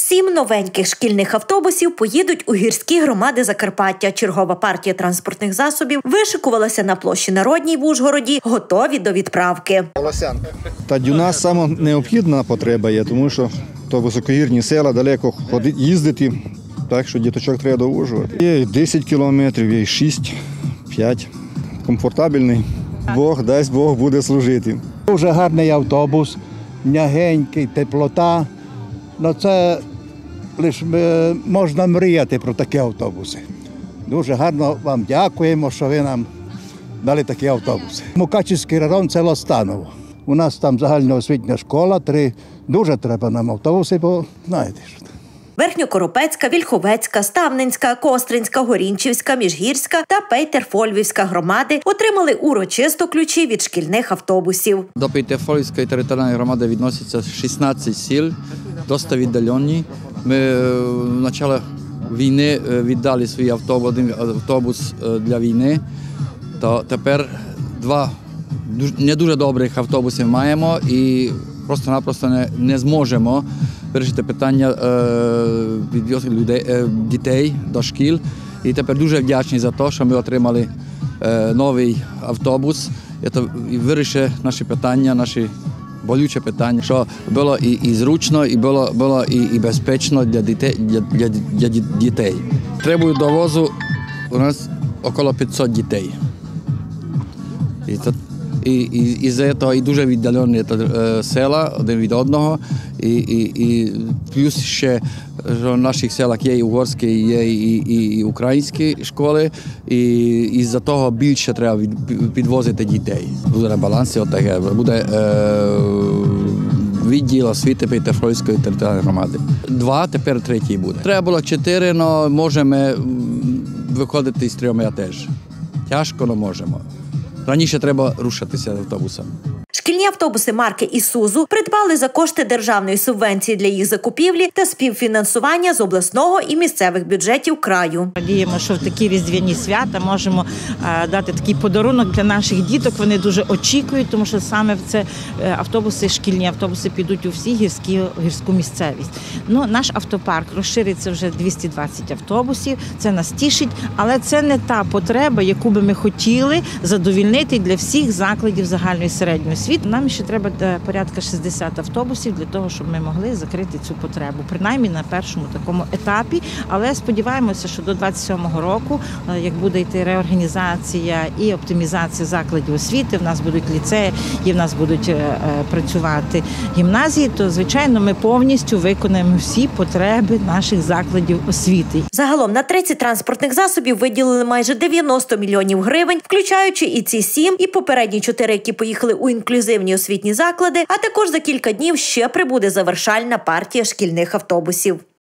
7 новеньких шкільних автобусів поїдуть у гірські громади Закарпаття. Чергова партія транспортних засобів вишикувалася на площі Народній в Ужгороді, готові до відправки. Та для нас саме необхідна потреба є, тому що то високогірні села, далеко їздити, так що діточок треба до Ужгорода. Є 10 кілометрів, є 6, 5. Комфортабельний. Бог дасть, Бог буде служити. Дуже гарний автобус, м'ягенький, теплота. Ну, це лише можна мріяти про такі автобуси. Дуже гарно вам дякуємо, що ви нам дали такі автобуси. Мукачівський район – село Станово. У нас там загальноосвітня школа, 3. Дуже треба нам автобуси, бо знаєте що. Верхньокоропецька, Вільховецька, Ставненська, Костринська, Горінчівська, Міжгірська та Пейтерфольвівська громади отримали урочисто ключі від шкільних автобусів. До Пейтерфольвівської територіальної громади відноситься 16 сіл, досить віддалені. Ми в початку війни віддали свій автобус для війни, то тепер 2 не дуже добрих автобусів маємо і просто-напросто не зможемо вирішити питання дітей до шкіл. І тепер дуже вдячні за те, що ми отримали новий автобус. Це вирішить наші питання, наші болючі питання, що було і зручно, і було і безпечно для дітей. Требують довозу у нас около 500 дітей. І за це і дуже віддалені села один від одного, і плюс ще в наших селах є і угорські, є і українські школи, і з-за того більше треба підвозити дітей. Буде на балансі отаке, буде відділ освіти Пейтерфольвівської територіальної громади. 2, тепер 3 буде. Треба було 4, але можемо виходити з 3 теж. Тяжко, але можемо. Раніше треба рушитися автобусом. Шкільні автобуси марки «Ісузу» придбали за кошти державної субвенції для їх закупівлі та співфінансування з обласного і місцевих бюджетів краю. Радіємо, що в такі різдвяні свята можемо дати такий подарунок для наших діток. Вони дуже очікують, тому що саме це автобуси, шкільні автобуси підуть у всі гірську місцевість. Ну, наш автопарк розшириться вже 220 автобусів, це нас тішить, але це не та потреба, яку би ми хотіли задовільнити для всіх закладів загальної середньої освіти. Нам ще треба порядка 60 автобусів для того, щоб ми могли закрити цю потребу, принаймні на першому такому етапі. Але сподіваємося, що до 27-го року, як буде йти реорганізація і оптимізація закладів освіти, в нас будуть ліцеї і в нас будуть працювати гімназії, то, звичайно, ми повністю виконаємо всі потреби наших закладів освіти. Загалом на 30 транспортних засобів виділили майже 90 мільйонів гривень, включаючи і ці 7, і попередні 4, які поїхали у інклюзивні освітні заклади, а також за кілька днів ще прибуде завершальна партія шкільних автобусів.